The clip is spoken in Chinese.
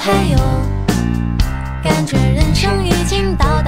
还有，感觉人生已经到。